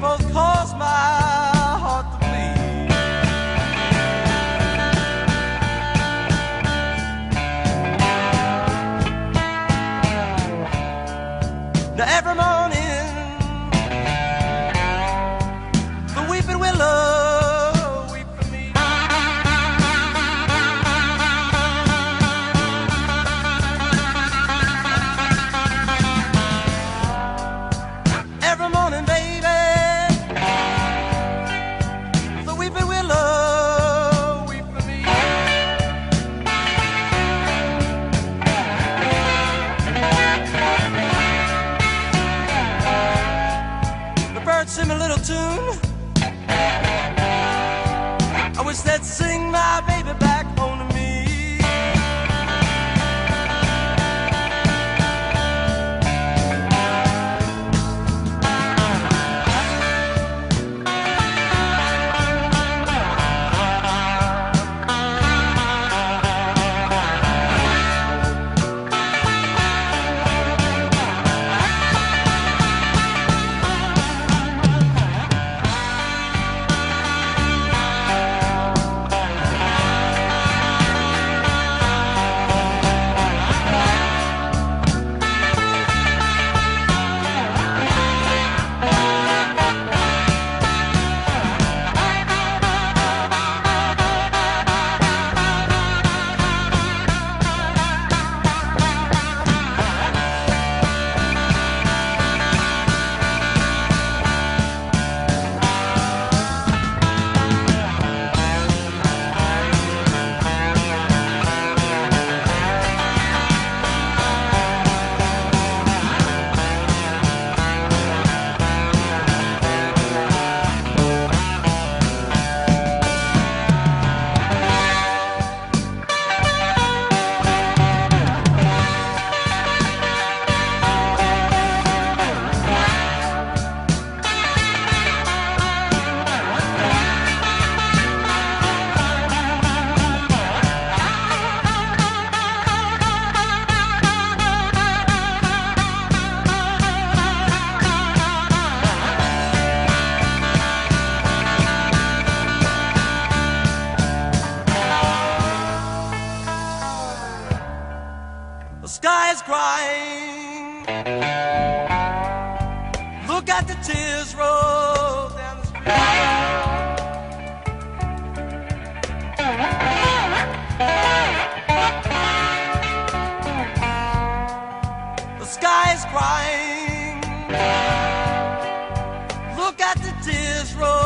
both cause my heart to bleed. Now every morning the weeping willow weep for me. Every morning, baby, the weeping willow weep for me. The birds sing a little tune. I wish they'd sing my baby back home to me. The sky is crying. Look at the tears roll down the street. The sky is crying. Look at the tears roll